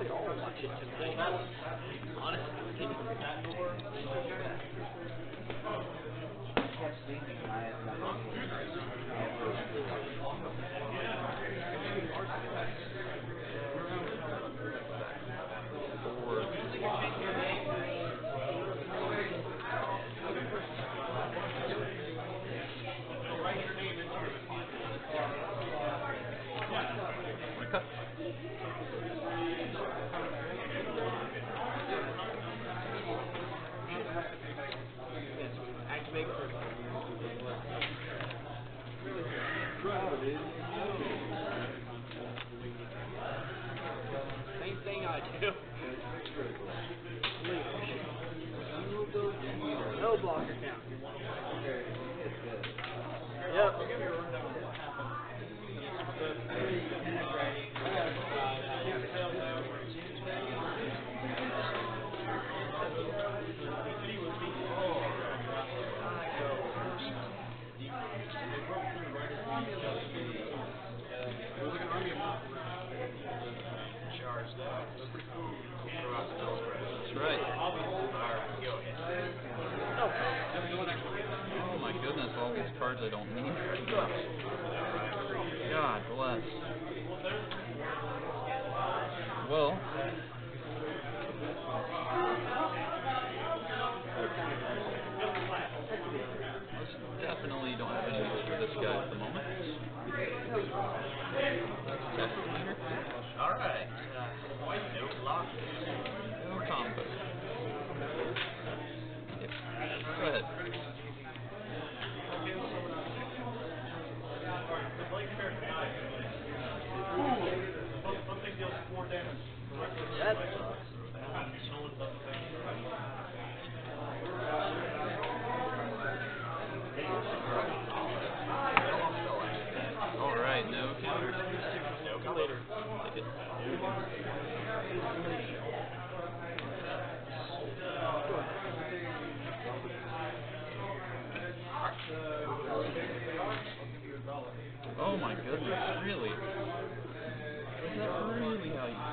No blocker count. Yep. That's right. Oh my goodness, all these cards I don't need. God bless. Well, definitely don't have any use for this guy at the moment. Alright. No lock. No combo. Yep. Go ahead. That sucks. Alright, no counters. No come later. Take it. Oh my goodness, really? Is that really how you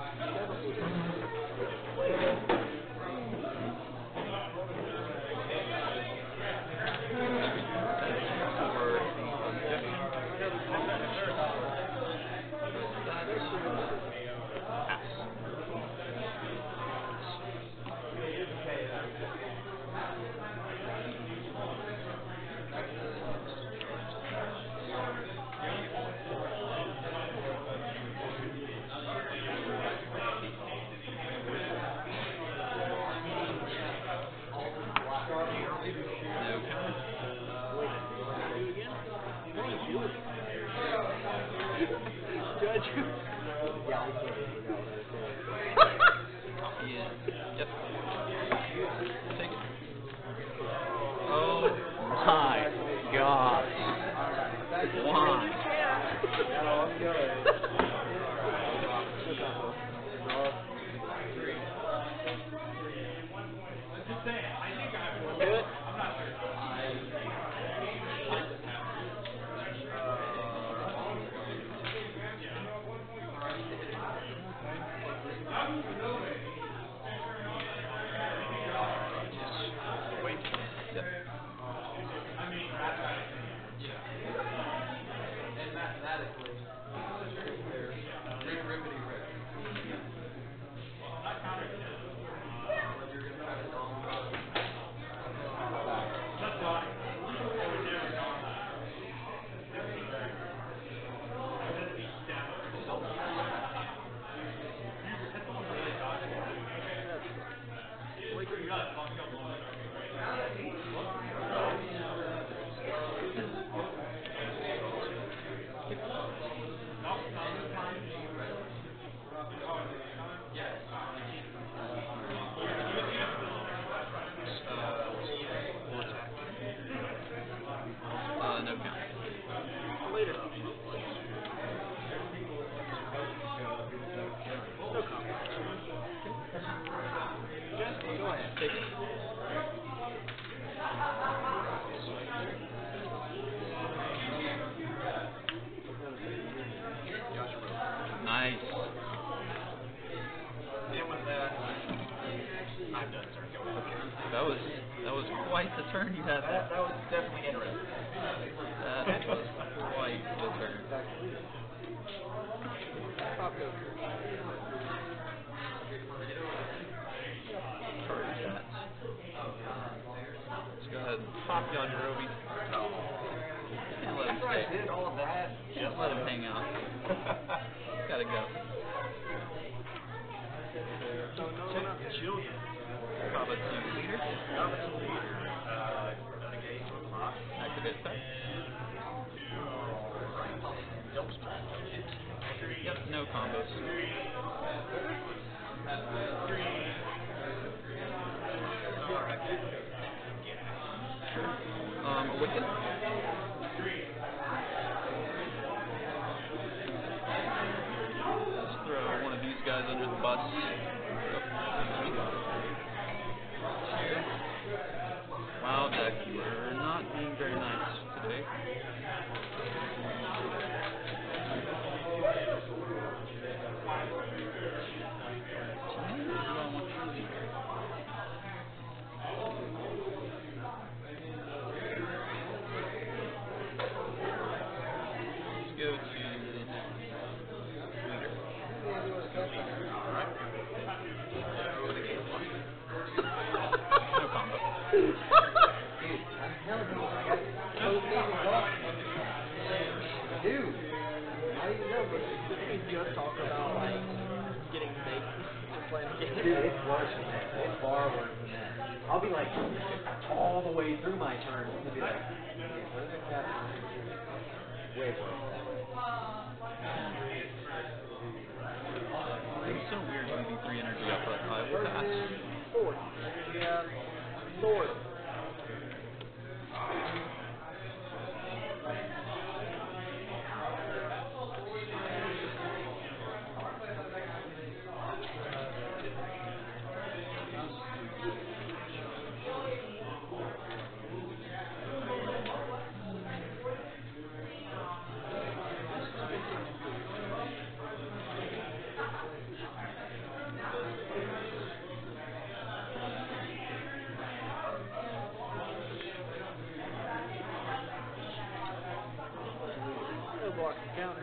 Yep. Take it. Oh my God. Why? turn you had That that. was definitely interesting. That was quite the turn. Taco. Charge that. Let's go ahead and pop you on your Obi. And let him After I stay. did all of that, Just let him hang out. Gotta go. Check children. Kaba 2 leader. Robinson leader. Renegade lock. Activate effect. Don't strike. Yep, no combos. Alright. Awaken. Let's throw one of these guys under the bus. Wow, Deck, you are not being very nice today. Let's go to leader. No combo. Dude, I'm telling you, I got so many thoughts. Dude, how do you know? But we just talk about like getting baked and playing games. Dude, it's worse than that. It's far worse than that. I'll be like all the way through my turn and be like, what is that happening? Way worse. It's so weird using 3 energy up, but I will pass. Sword. Yeah. Sword. No block and counter.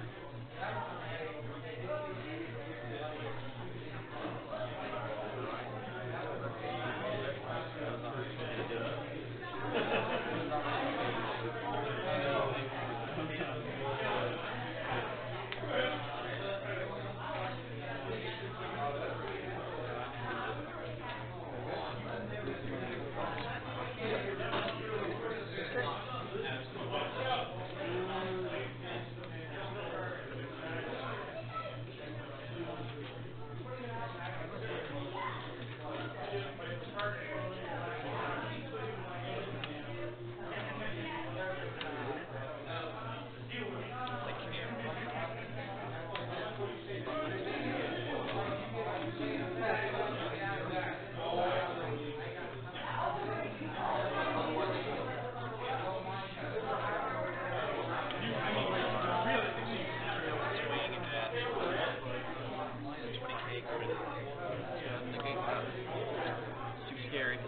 Negate that. It's too scary.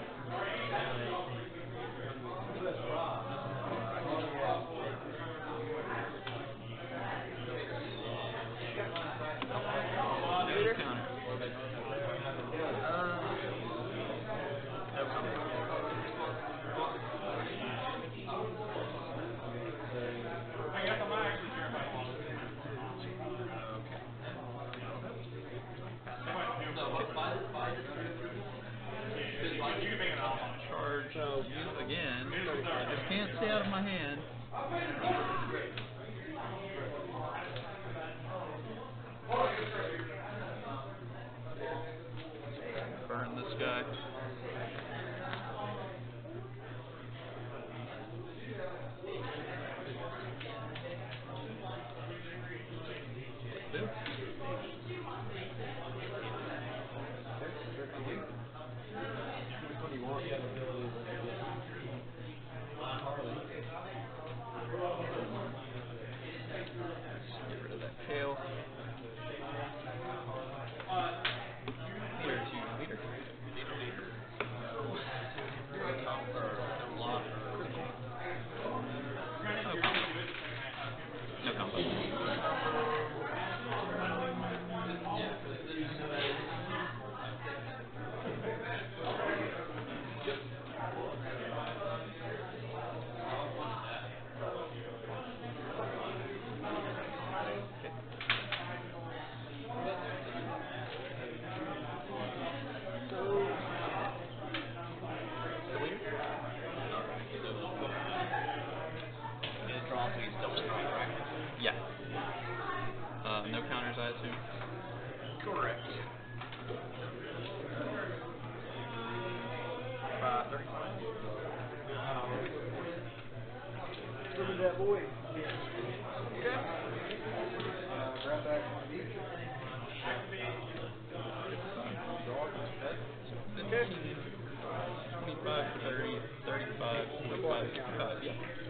Leader counter. Charge you again. I just can't stay out of my hand. Burn this guy. Boom. What do you want? Look at that boy. Okay. Grab back on the beach. 25, 30, 35, 45, 55, yeah.